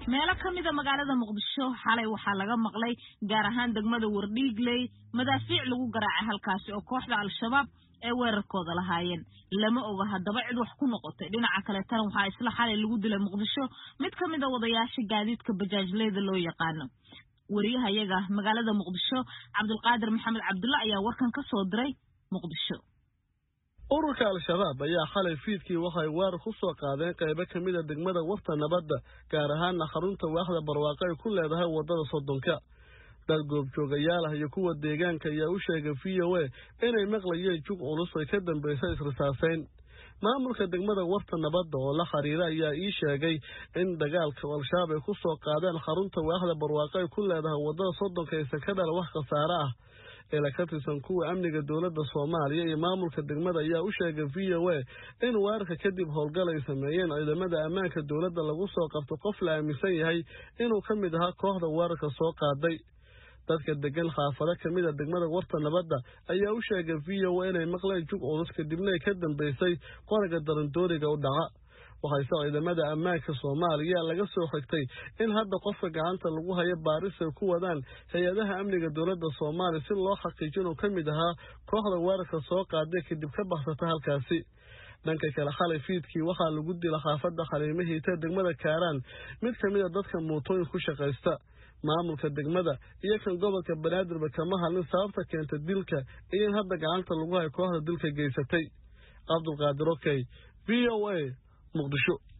meelo kamida magaalada Muqdisho xalay waxa laga maqlay gaar ahaan degmada Wardhiigley madaafiic lagu garaacay halkaasi oo kooxda al-shabaab ee weerarkooda lahaayeen lama oga hadaba cid wax ku noqotay dhinaca kale tan waxa isla xalay lagu dilay Muqdisho mid kamida wadayaasha gaadiidka bajaajleyda loo yaqaan wariyahayaga magaalada Muqdisho Cabdulqaadir Maxamed Cabdulla ayaa warkan ka soo diray Muqdisho ururka al-shabaab ayaa xalay fiidkii waxay weerar ku soo qaadeen qaybo kamida degmada Warta Nabadda gaar ahaan xarunta waaxda barwaaqo ay ku leedahay wadada Sodonka dad goobjoogayaal ah iyo kuwa deegaanka ayaa u sheegay VOA inay maqlayeen jug culus ay ka dambeysay israsaasayn maamulka degmada Warta Nabadda oo la xiriira ayaa ii sheegay in dagaalka al-shabaab ay ku soo qaadeen xarunta waaxda barwaaqo ay ku leedahay wadada Sodonka ay sakadal wax khasaare ah ila ka tirsan kuwa amniga dawladda Soomaaliya iyo maamulka degmada ayaa u sheegay VOA in weerarka kadib howlgal ay sameeyeen ciidamada ammaanka dawladda lagu soo qabto qof la aaminsan yahay inuu ka mid ahaa kooxda weerarka soo qaaday dadka degan xaafado kamida degmada Warta Nabadda ayaa u sheegay VOA inay maqleen jug culus kadibna ay ka dambeysay qoriga darandooriga u dhaca waxay ciidamada ammaanka Soomaaliya laga soo xigtay in hadda qofka gacanta lagu hayo baaris ay ku wadaan hay'adaha amniga dawladda Soomaaliya si loo xaqiijiyo ka mid ahaa kooxda weerarka soo qaaday kadib ka baxsata halkaasi dhanka kale xalay fiidkii waxa lagu dilay xaafada Xaliimihii degmada Kaaraan mid kamida dadka mootooyin ku shaqeysta maamulka degmada iyo kan gobolka Banaadir kama hadlin sababta keentay dilka iyo in hadda gacanta lagu hayo kooxda dilka geysatay Cabdulqaadir VOA Muqdisho